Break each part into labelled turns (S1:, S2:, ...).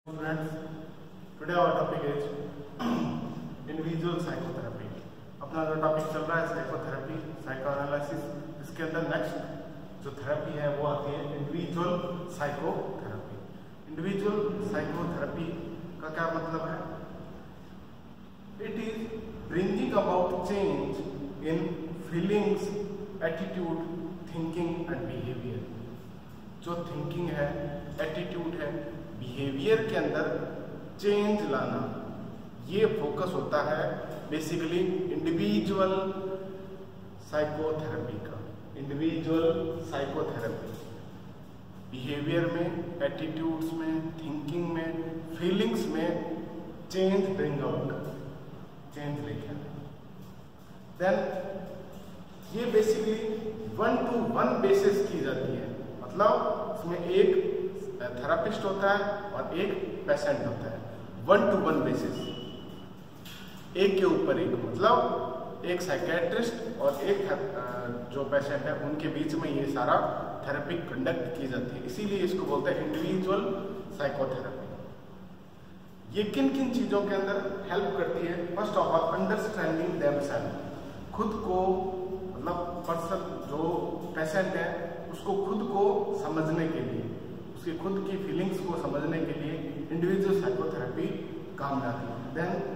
S1: Students, today our topic is individual psychotherapy. अपना जो topic चल रहा है साइकोथेरेपी, साइकोएनालिसिस, इसके अंदर नेक्स्ट जो थेरेपी है वो आती है इंडिविजुअल साइकोथेरेपी। इंडिविजुअल साइकोथेरेपी का क्या मतलब है? It is bringing about change in feelings, attitude, thinking and behaviour. जो थिंकिंग है, एटीट्यूड है, बिहेवियर के अंदर चेंज लाना, ये फोकस होता है बेसिकली इंडिविजुअल साइकोथेरेपी का। इंडिविजुअल साइकोथेरेपी बिहेवियर में, एटीट्यूड्स में, थिंकिंग में, फीलिंग्स में चेंज ब्रिंग आउट, चेंज लेके आना। देन ये बेसिकली 1-to-1 बेसिस की जाती है, मतलब इसमें एक थेरापिस्ट होता है और एक पेशेंट होता है। 1-to-1 बेसिस, एक के ऊपर एक, मतलब एक साइकेट्रिस्ट और एक जो पेशेंट है उनके बीच में ये सारा थेरेपी कंडक्ट की जाती है, इसीलिए इसको बोलते हैं इंडिविजुअल साइकोथेरेपी। ये किन किन चीजों के अंदर हेल्प करती है? First of all understanding themselves, खुद को, मतलब पर्सन जो पेशेंट है उसको खुद को समझने के लिए, उसकी खुद की फीलिंग्स को समझने के लिए इंडिविजुअल साइकोथेरेपी काम आती है। देन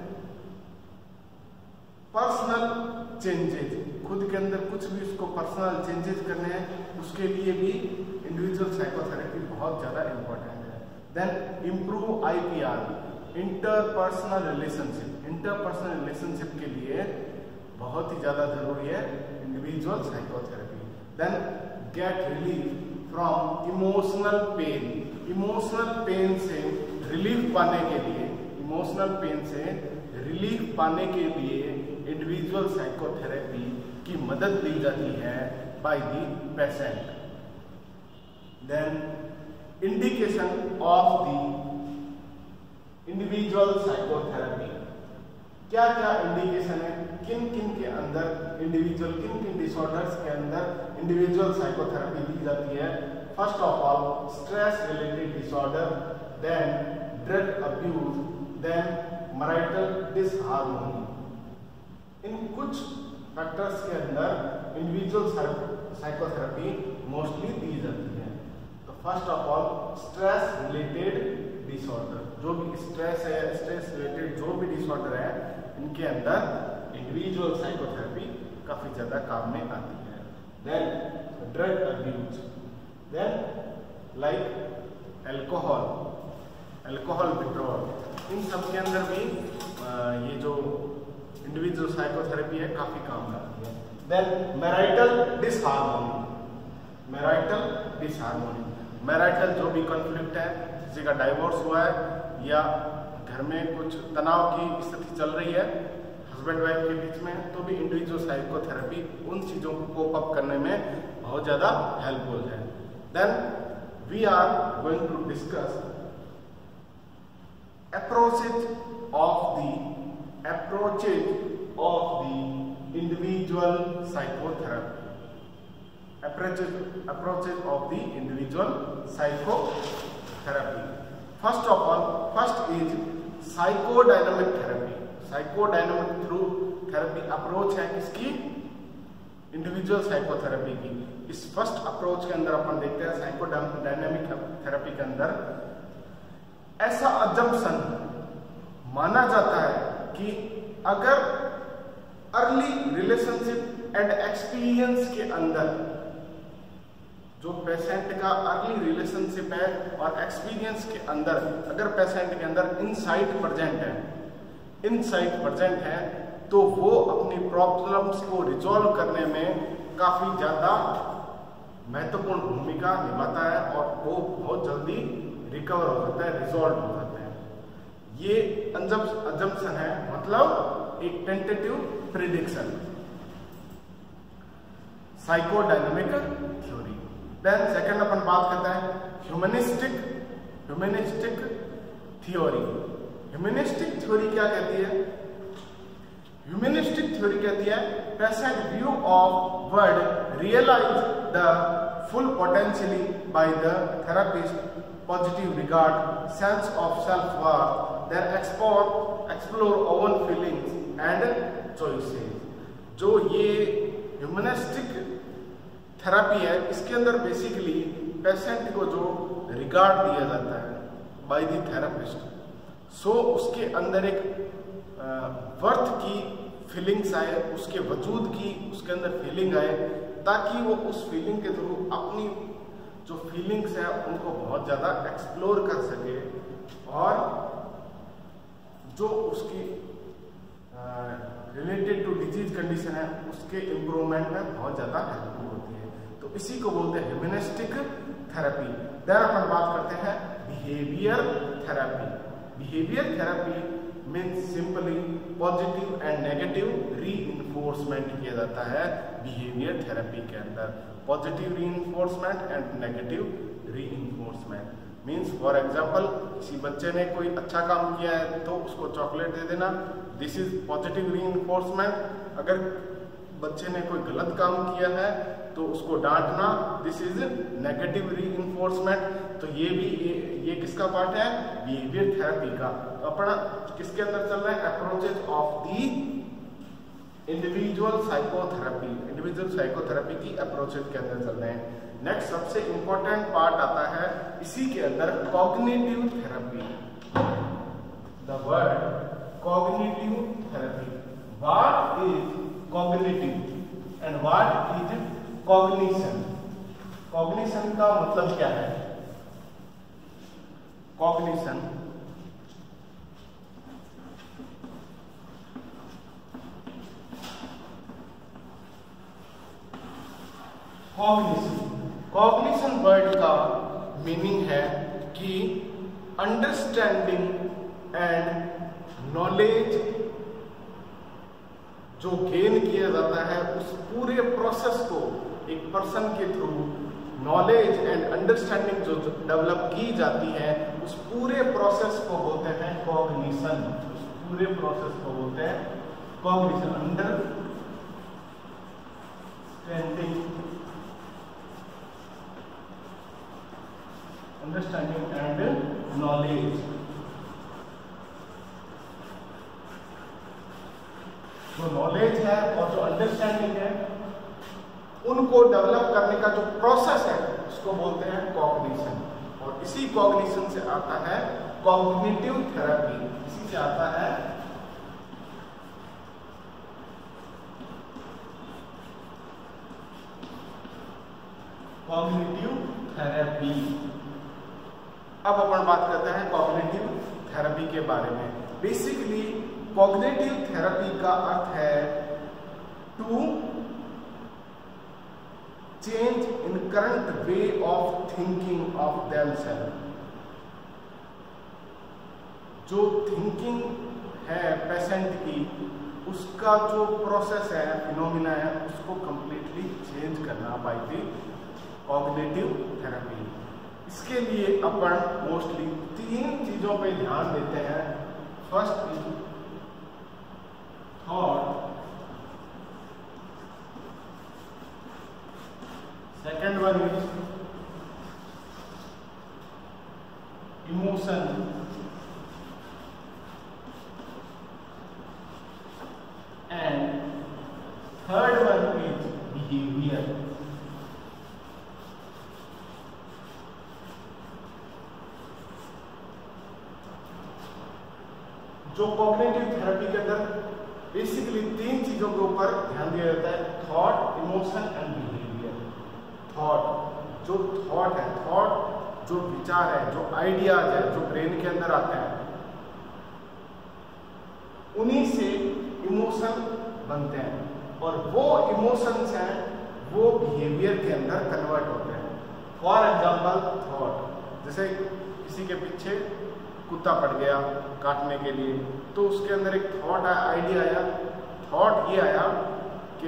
S1: पर्सनल चेंजेस, खुद के अंदर कुछ भी उसको पर्सनल चेंजेस करने हैं, उसके लिए भी इंडिविजुअल साइकोथेरेपी बहुत ज्यादा इंपॉर्टेंट है। Then improve IPR, interpersonal relationship, interpersonal relationship के लिए बहुत ही ज्यादा जरूरी है individual psychotherapy. Then get relief from emotional pain, emotional pain से रिलीफ पाने के लिए, इमोशनल पेन से रिलीफ पाने के लिए इंडिविजुअल साइकोथेरेपी की मदद ली जाती है by the patient. Then indication of the individual psychotherapy, क्या क्या इंडिकेशन है, किन किन के अंदर इंडिविजुअल, किन किन डिसऑर्डर्स के अंदर इंडिविजुअल साइकोथेरेपी दी जाती है? First of all stress related disorder, then drug abuse, then marital disharmony. इन कुछ फैक्टर्स के अंदर इंडिविजुअल साइकोथेरेपी मोस्टली दी जाती है। तो first of all stress related disorder, जो भी स्ट्रेस है, स्ट्रेस रिलेटेड जो भी डिसऑर्डर है, इनके अंदर इंडिविजुअल साइकोथेरेपी काफी ज्यादा काम में आती है। Then drug abuse, then like alcohol, alcohol withdrawal, इन सब के अंदर भी ये जो इंडिविजुअल साइकोथेरेपी है काफी काम आती है। Then marital disharmony, marital disharmony, marital जो भी कॉन्फ्लिक्ट है, किसी का डाइवोर्स हुआ है या घर में कुछ तनाव की स्थिति चल रही है हस्बैंड वाइफ के बीच में, तो भी इंडिविजुअल साइकोथेरेपी उन चीजों को कोप अप करने में बहुत ज्यादा हेल्पफुल है। Then we are going to discuss approaches of the individual psychotherapy, approaches of the individual psychotherapy. First of all, first is psychodynamic therapy, psychodynamic through therapy approach है किसकी? इंडिविजुअल साइकोथेरेपी की। इस first approach के अंदर अपन देखते हैं psychodynamic therapy के अंदर ऐसा अजम्पशन माना जाता है कि अगर अर्ली रिलेशनशिप एंड एक्सपीरियंस के अंदर जो पेशेंट का अर्ली रिलेशनशिप है और एक्सपीरियंस के अंदर अगर पेशेंट के अंदर इनसाइट प्रेजेंट है, इनसाइट प्रेजेंट है, तो वो अपनी प्रॉब्लम्स को रिजॉल्व करने में काफी ज्यादा महत्वपूर्ण भूमिका निभाता है और वो बहुत जल्दी रिकवर हो जाता है, रिजॉल्व हो जाता है। ये अजम्पशन है, मतलब एक tentative prediction, psychodynamic theory. Then second अपन बात करते हैं ह्यूमनिस्टिक थ्योरी। ह्यूमनिस्टिक थ्योरी क्या कहती है? ह्यूमनिस्टिक थ्योरी कहती है patient view of world realise the full potentially by the therapist, positive regard, sense of self-worth, then explore own feelings and choices. जो ये ह्यूमनिस्टिक थेरेपी है, इसके अंदर बेसिकली पेशेंट को जो रिगार्ड दिया जाता है बाय द थेरेपिस्ट, सो उसके अंदर एक वर्थ की फीलिंग्स आए, उसके वजूद की उसके अंदर फीलिंग आए, ताकि वो उस फीलिंग के थ्रू अपनी जो फीलिंग्स है उनको बहुत ज़्यादा एक्सप्लोर कर सके और जो उसकी रिलेटेड टू डिजीज कंडीशन है उसके इम्प्रूवमेंट में बहुत ज़्यादा हेल्पफुल होती है। तो इसी को बोलते हैं ह्यूमनिस्टिक थेरेपी। देन अपन बात करते हैं behaviour therapy. Behaviour therapy means simply positive and negative reinforcement किया जाता है बिहेवियर थेरेपी के अंदर। Positive reinforcement and negative reinforcement means for example किसी बच्चे ने कोई अच्छा काम किया है तो उसको चॉकलेट दे देना, दिस इज पॉजिटिव रीइंफोर्समेंट। अगर बच्चे ने कोई गलत काम किया है तो उसको डांटना, दिस इज नेगेटिव रीइंफोर्समेंट। तो ये किसका पार्ट है? बिहेवियर थेरेपी का। अपना किसके अंदर चल रहा है? Approaches of the individual psychotherapy. Individual psychotherapy की अप्रोचेस के अंदर चल रहे हैं। नेक्स्ट सबसे इंपॉर्टेंट पार्ट आता है इसी के अंदर cognitive therapy. The word cognitive therapy. What is cognitive and what is cognition? Cognition का मतलब क्या है? कॉग्निशन कॉग्निशन वर्ड का मीनिंग है कि अंडरस्टैंडिंग एंड नॉलेज जो गेन किया जाता है उस पूरे प्रोसेस को एक पर्सन के थ्रू नॉलेज एंड अंडरस्टैंडिंग जो डेवलप की जाती है उस पूरे प्रोसेस को बोलते हैं कॉग्निशन। उस पूरे प्रोसेस को बोलते हैं कॉग्निशन। Understanding and knowledge. जो नॉलेज है और जो अंडरस्टैंडिंग है उनको डेवलप करने का जो प्रोसेस है उसको बोलते हैं कॉग्निशन। और इसी कॉग्निशन से आता है कॉग्निटिव थेरेपी। इसी से आता है कॉग्निटिव थेरेपी। अब अपन बात करते हैं कॉग्निटिव थेरेपी के बारे में। बेसिकली कॉग्निटिव थेरेपी का अर्थ है to change in current way of thinking of themself. जो थिंकिंग है पेशेंट की उसका जो प्रोसेस है, फिनोमिना है, उसको कंप्लीटली चेंज करना बाय द कॉग्निटिव थेरेपी। इसके लिए अपन मोस्टली 3 चीजों पे ध्यान देते हैं। First is thought, second one is emotion, and third one is behaviour. जो कॉग्निटिव थेरेपी के अंदर बेसिकली 3 चीजों के ऊपर ध्यान दिया जाता है, thought, emotion and behaviour. Thought, जो थॉट है, थॉट जो विचार है, जो आइडियाज है, जो ब्रेन के अंदर आते हैं, उन्हीं से इमोशन बनते हैं और वो इमोशंस हैं वो बिहेवियर के अंदर कन्वर्ट होते हैं। फॉर एग्जाम्पल थॉट, जैसे किसी के पीछे कुत्ता पड़ गया काटने के लिए, तो उसके अंदर एक थॉट आया, आइडिया आया। थॉट ये आया कि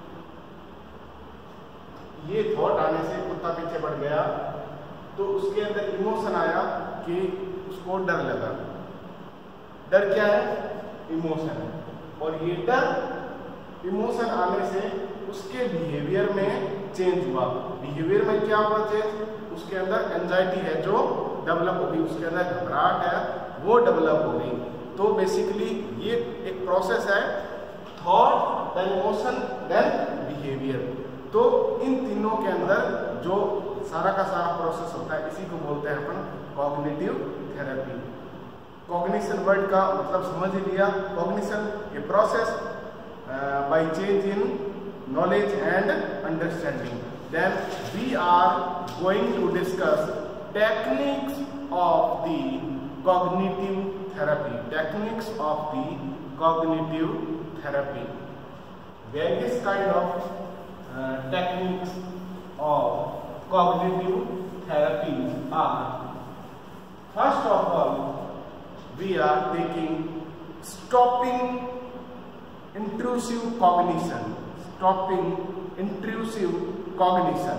S1: ये थॉट आने से कुत्ता पीछे पड़ गया, तो उसके अंदर इमोशन आया कि उसको डर लगा। डर क्या है? इमोशन है। और ये डर, इमोशन आने से उसके बिहेवियर में चेंज हुआ, बिहेवियर में क्या हुआ चेंज, उसके अंदर एंजाइटी है जो डेवलप हो गई, उसके अंदर घबराहट है वो डेवलप हो गई। तो बेसिकली ये एक प्रोसेस है, thought then emotion then behaviour. तो इन तीनों के अंदर जो सारा का सारा प्रोसेस होता है इसी को बोलते हैं अपन कॉग्निटिव थेरेपी। कॉग्निशन वर्ड का मतलब समझ ही लिया, cognition a process by change in knowledge and understanding. Then we are going to discuss techniques of the cognitive therapy. Techniques of the cognitive therapy. Various kind of techniques of cognitive therapy are, first of all, we are taking stopping intrusive cognition. Stopping intrusive cognition.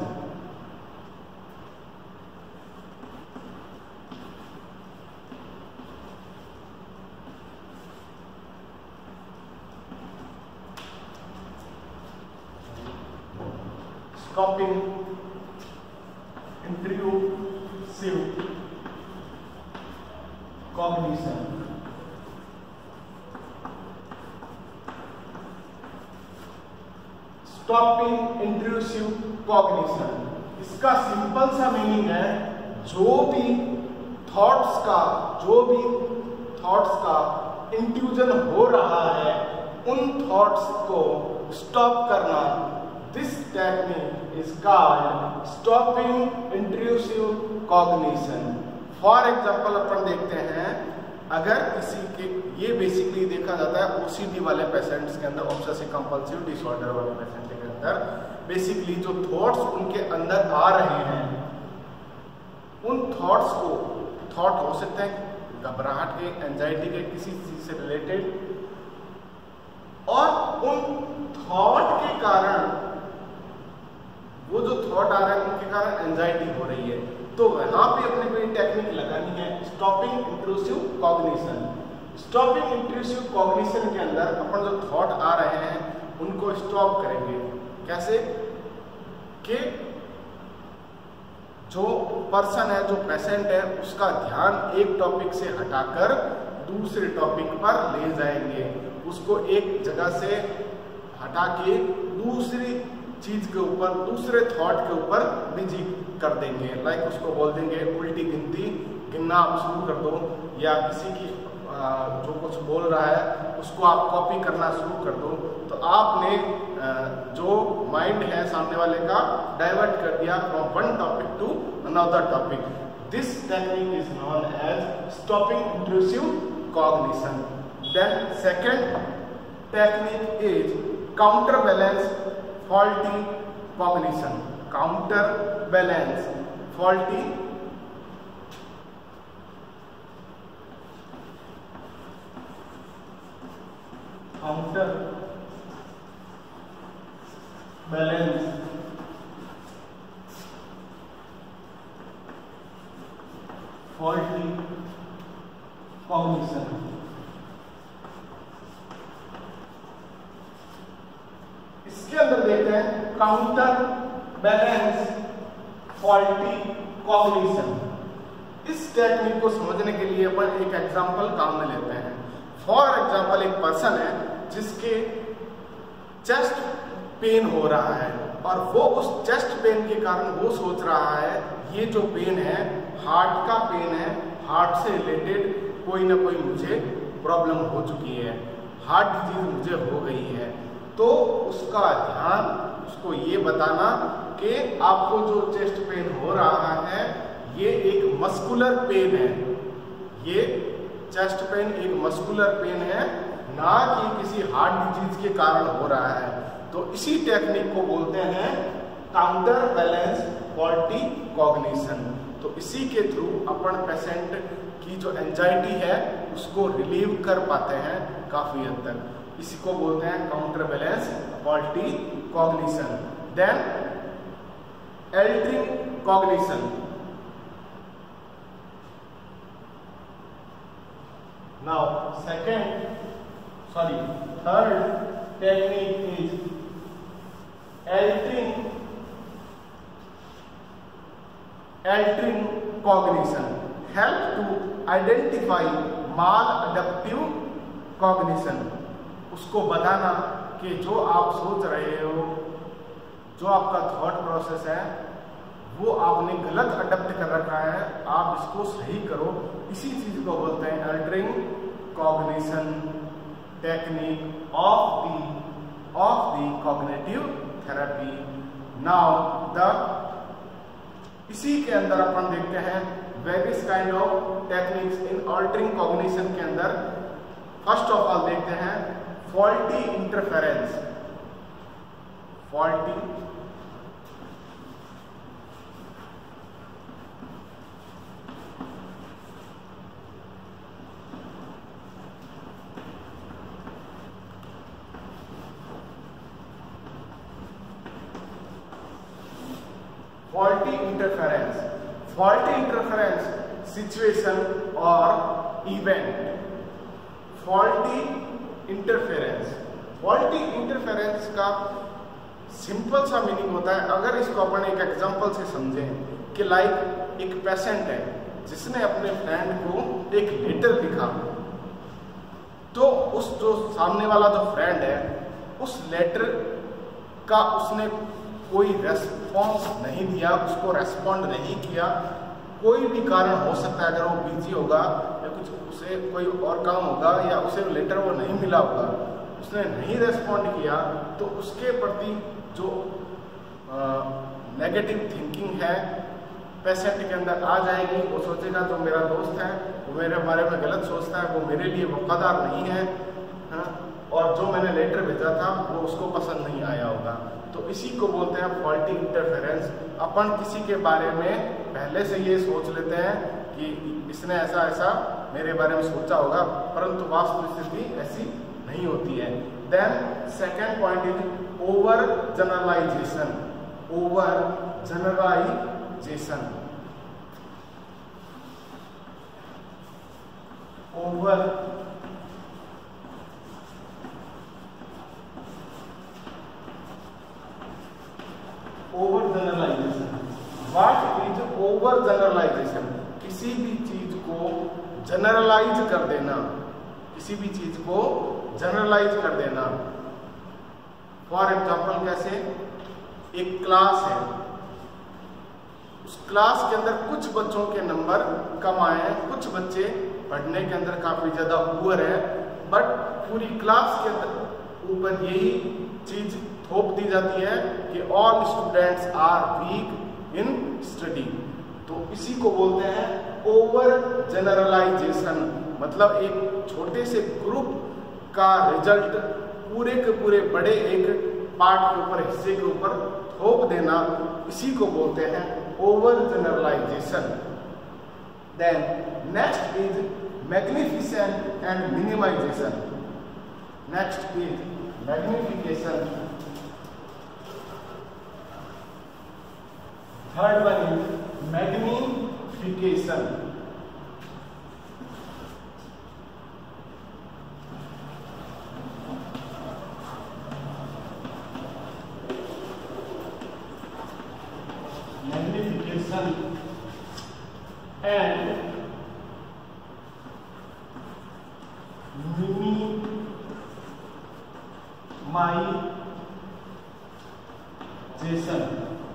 S1: Stopping intrusive cognition. Stopping intrusive cognition, इसका simple सा meaning है जो भी thoughts का intrusion हो रहा है उन थॉट्स को स्टॉप करना। This technique is called stopping intrusive cognition. For example अपन देखते हैं, अगर किसी के, ये बेसिकली देखा जाता है ओसीडी वाले पेशेंट्स के अंदर, ऑब्सेसिव कंपल्सिव डिसऑर्डर वाले पेशेंट के अंदर, बेसिकली जो थॉट्स उनके अंदर आ रहे हैं उन थॉट्स को, थॉट हो सकते हैं घबराहट के, एंजाइटी के, किसी चीज से रिलेटेड, और उन थॉट के कारण, वो जो थॉट आ रहे हैं उनके कारण एंजाइटी हो रही है, तो वहां पे अपने को ये टेक्निक लगानी है stopping intrusive cognition. Stopping intrusive cognition के अंदर अपन जो थॉट आ रहे हैं उनको स्टॉप करेंगे। कैसे कि जो पर्सन है, जो पेशेंट है, उसका ध्यान एक टॉपिक से हटाकर दूसरे टॉपिक पर ले जाएंगे, उसको एक जगह से हटा के दूसरी चीज के ऊपर, दूसरे थॉट के ऊपर बिजी कर देंगे। लाइक उसको बोल देंगे उल्टी गिनती गिनना आप शुरू कर दो, या किसी की जो कुछ बोल रहा है उसको आप कॉपी करना शुरू कर दो, तो आपने जो माइंड है सामने वाले का डाइवर्ट कर दिया from one topic to another topic. This technique is known as stopping intrusive cognition. Then second technique is counter balance faulty cognition. Counter balance faulty counter balance faulty cognition. इसके अंदर देखते हैं काउंटर बैलेंस फॉल्टी कॉग्निशन। इस technique को समझने के लिए अपन एक एग्जांपल काम में लेते हैं। फॉर एग्जांपल, एक पर्सन है जिसके चेस्ट पेन हो रहा है और वो उस चेस्ट पेन के कारण वो सोच रहा है ये जो पेन है हार्ट का पेन है, हार्ट से रिलेटेड कोई ना कोई मुझे प्रॉब्लम हो चुकी है, हार्ट डिजीज मुझे हो गई है। तो उसका ध्यान उसको ये बताना कि आपको जो चेस्ट पेन हो रहा है ये एक मस्कुलर पेन है, ये चेस्ट पेन एक मस्कुलर पेन है, ना कि किसी हार्ट डिजीज के कारण हो रहा है। तो इसी टेक्निक को बोलते हैं काउंटर बैलेंस फॉल्टी कॉग्निशन। तो इसी के थ्रू अपन पेशेंट की जो एंजाइटी है उसको रिलीव कर पाते हैं काफी हद तक। इसी को बोलते हैं counter balance faulty cognition. Then altering cognition. Now, third technique is altering altering cognition, help to identify maladaptive cognition, उसको बताना कि जो आप सोच रहे हो, जो आपका थॉट प्रोसेस है वो आपने गलत अडप्ट कर रखा है, आप इसको सही करो। इसी चीज को बोलते हैं altering cognition technique of the cognitive therapy. Now इसी के अंदर अपन देखते हैं various kind of techniques in altering cognition के अंदर। फर्स्ट ऑफ ऑल देखते हैं faulty interference. Faulty faulty interference situation or event। faulty interference का सिंपल सा मीनिंग होता है, अगर इसको अपन एक एग्जांपल से समझें कि लाइक एक पेशेंट है जिसने अपने फ्रेंड को एक लेटर लिखा, तो उस जो सामने वाला जो फ्रेंड है उस लेटर का उसने कोई रेस्पॉन्स नहीं दिया, उसको रेस्पॉन्ड नहीं किया। कोई भी कारण हो सकता है, अगर वो बिजी होगा या कुछ उसे कोई और काम होगा या उसे लेटर वो नहीं मिला होगा, उसने नहीं रेस्पॉन्ड किया, तो उसके प्रति जो नेगेटिव थिंकिंग है पेशेंट के अंदर आ जाएगी। वो सोचेगा जो मेरा दोस्त है वो मेरे बारे में गलत सोचता है, वो मेरे लिए वफादार नहीं है, और जो मैंने लेटर भेजा था वो उसको पसंद नहीं आया होगा। तो इसी को बोलते हैं फॉल्टी इंटरफेरेंस। अपन किसी के बारे में पहले से ये सोच लेते हैं कि इसने ऐसा ऐसा मेरे बारे में सोचा होगा, परंतु वास्तविक स्थिति ऐसी नहीं होती है। Then second point is over generalization. Over generalization, over generalization. What is over generalization? किसी भी चीज को जनरलाइज कर देना, किसी भी चीज को जनरलाइज कर देना। फॉर एग्जाम्पल कैसे? एक क्लास है, उस क्लास के अंदर कुछ बच्चों के नंबर कम आए हैं, कुछ बच्चे पढ़ने के अंदर काफी ज्यादा पुअर है, बट पूरी क्लास के ऊपर यही चीज थोप दी जाती है कि all students are weak in study. तो इसी को बोलते हैं ओवर जनरलाइजेशन। मतलब एक छोटे से ग्रुप का रिजल्ट पूरे के पूरे बड़े एक पार्ट के ऊपर, हिस्से के ऊपर थोप देना, इसी को बोलते हैं over generalization. Then next is magnification and minimization. Next is magnification. Third one is magnification. Magnification and minimization.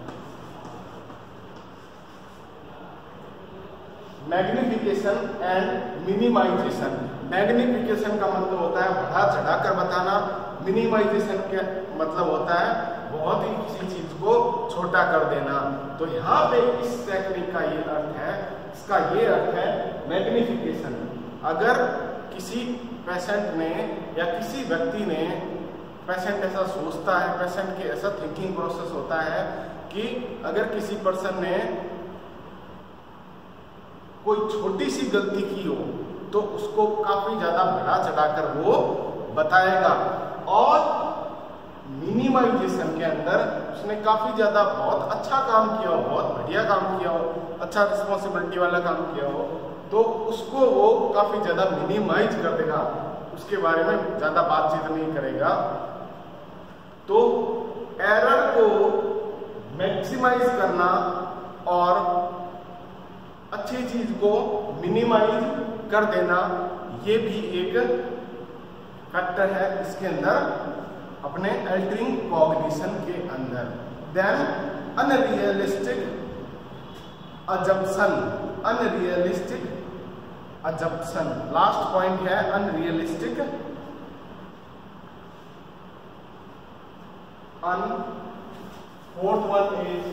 S1: Magnification and minimization. Magnification का मतलब होता है बढ़ा चढ़ाकर बताना, मिनिमाइजेशन का मतलब होता है बहुत ही किसी चीज को छोटा कर देना। तो यहाँ पे इस टेक्निक का ये अर्थ है, इसका ये अर्थ है मैग्निफिकेशन। अगर किसी पेशेंट ने या किसी व्यक्ति ने, पेशेंट ऐसा सोचता है, पेशेंट के ऐसा थिंकिंग प्रोसेस होता है कि अगर किसी पर्सन ने कोई छोटी सी गलती की हो तो उसको काफी ज्यादा बढ़ा चढ़ाकर वो बताएगा, और मिनिमाइजेशन के अंदर उसने काफी ज्यादा बहुत अच्छा काम किया हो, बहुत बढ़िया काम किया हो, अच्छा रिस्पॉन्सिबिलिटी वाला काम किया हो, तो उसको वो काफी ज्यादा मिनिमाइज कर देगा, उसके बारे में ज्यादा बातचीत नहीं करेगा। तो एरर को मैक्सिमाइज करना और चीज को मिनिमाइज कर देना, ये भी एक फैक्टर है इसके अंदर, अपने अल्टरिंग कॉग्निशन के अंदर। Then unrealistic assumption, unrealistic assumption, last point है unrealistic fourth one is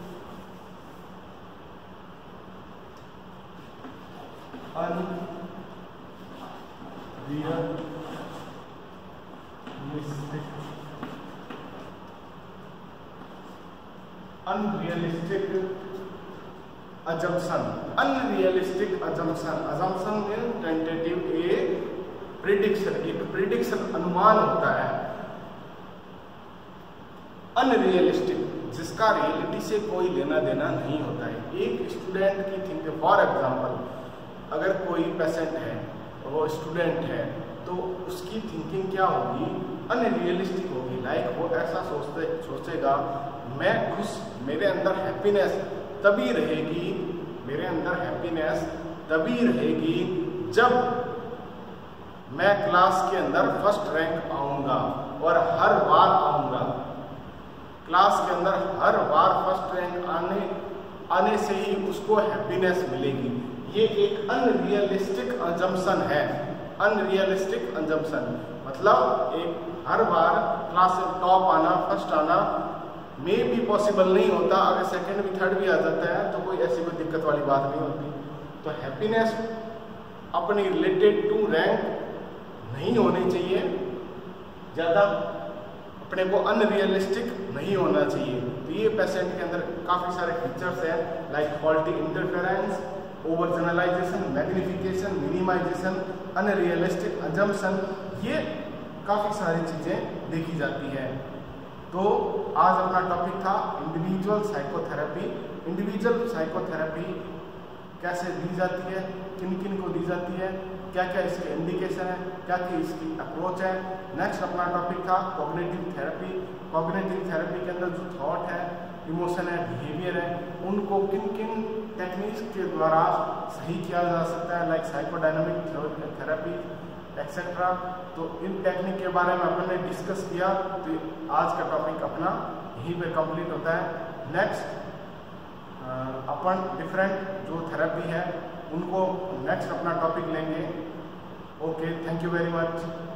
S1: unrealistic assumption. Unrealistic assumption. Assumption means tentative a prediction. एक prediction अनुमान होता है. Unrealistic जिसका रियलिटी से कोई लेना देना नहीं होता है. एक स्टूडेंट की थिंकिंग, फॉर एग्जाम्पल अगर कोई पेशेंट है, वो स्टूडेंट है, तो उसकी थिंकिंग क्या होगी? अनरियलिस्टिक होगी. लाइक वो ऐसा सोचेगा मैं खुश, मेरे अंदर हैप्पीनेस तभी रहेगी, मेरे अंदर हैप्पीनेस तभी रहेगी जब मैं क्लास के अंदर फर्स्ट रैंक आऊंगा, और हर बार आऊंगा. क्लास के अंदर हर बार फर्स्ट रैंक आने से ही उसको हैप्पीनेस मिलेगी. ये एक अनरियलिस्टिक अजम्पशन है. अनरियलिस्टिक अजम्पशन मतलब एक हर बार क्लास में टॉप आना, फर्स्ट आना में भी पॉसिबल नहीं होता. अगर सेकंड भी थर्ड भी आ जाता है तो कोई ऐसी कोई दिक्कत वाली बात नहीं होती. तो हैप्पीनेस अपनी रिलेटेड टू रैंक नहीं होनी चाहिए, ज़्यादा अपने को अनरियलिस्टिक नहीं होना चाहिए. तो ये पेशेंट के अंदर काफ़ी सारे फीचर्स हैं, like faulty interference, over generalization, magnification, minimization, unrealistic assumption, ये काफ़ी सारी चीज़ें देखी जाती है. तो आज अपना टॉपिक था इंडिविजुअल साइकोथेरेपी. इंडिविजुअल साइकोथेरेपी कैसे दी जाती है, किन किन को दी जाती है, क्या क्या इसके इंडिकेशन है, क्या क्या इसकी अप्रोच है. नेक्स्ट अपना टॉपिक था कॉग्निटिव थेरेपी. कॉग्निटिव थेरेपी के अंदर जो थॉट है, इमोशन है, बिहेवियर है, उनको किन किन टेक्निक्स के द्वारा सही किया जा सकता है, लाइक साइकोडायनामिक थेरेपी एक्सेट्रा. तो इन टेक्निक के बारे में अपन ने डिस्कस किया. तो आज का टॉपिक अपना यहीं पे कंप्लीट होता है. नेक्स्ट अपन डिफरेंट जो थेरेपी है उनको नेक्स्ट अपना टॉपिक लेंगे. Okay, thank you very much.